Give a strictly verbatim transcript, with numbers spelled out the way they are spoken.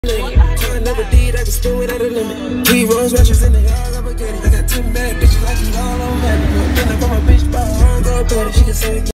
I never did, I can spin without a limit. Three rose rushes in the yard, I'm a I got ten bad bitches, I keep all on that. Then I got my bitch by her, girl, better. She can say